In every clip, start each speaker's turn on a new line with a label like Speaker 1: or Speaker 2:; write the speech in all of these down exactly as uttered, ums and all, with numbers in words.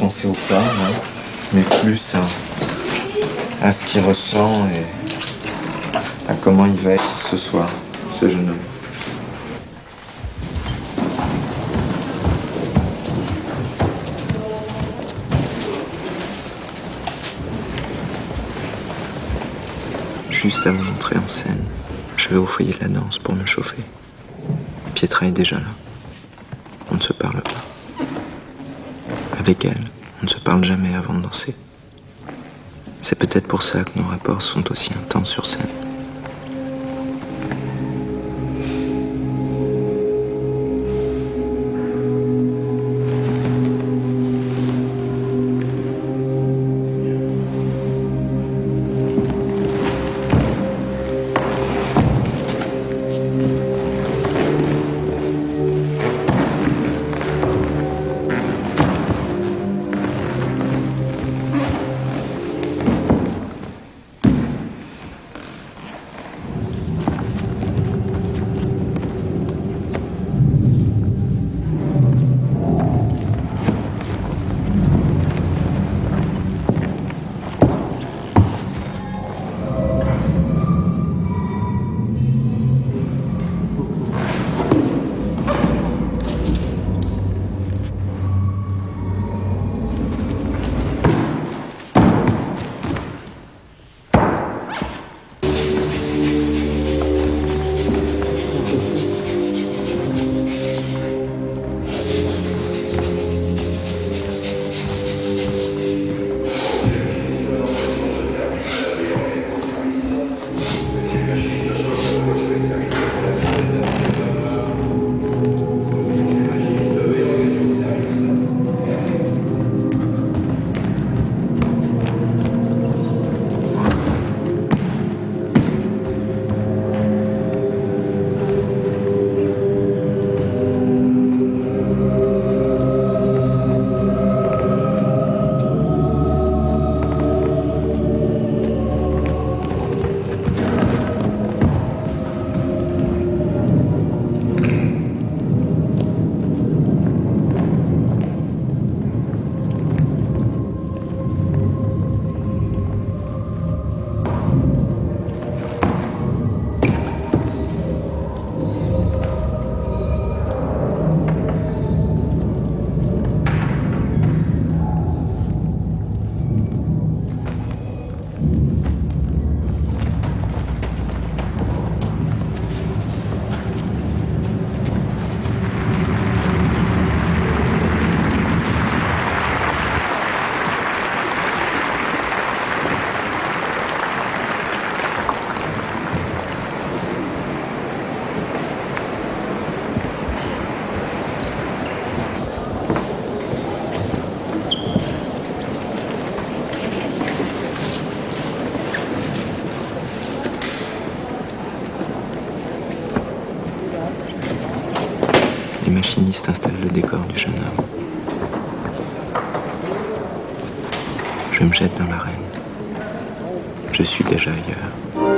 Speaker 1: penser au pas, hein, mais plus à, à ce qu'il ressent et à comment il va être ce soir, ce jeune homme. Juste avant d'entrer en scène, je vais au foyer de la danse pour me chauffer. Pietra est déjà là. On ne se parle pas. Avec elle, on ne se parle jamais avant de danser. C'est peut-être pour ça que nos rapports sont aussi intenses sur scène. Les machinistes installent le décor du jeune homme. Je me jette dans l'arène. Je suis déjà ailleurs.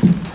Speaker 1: Thank you.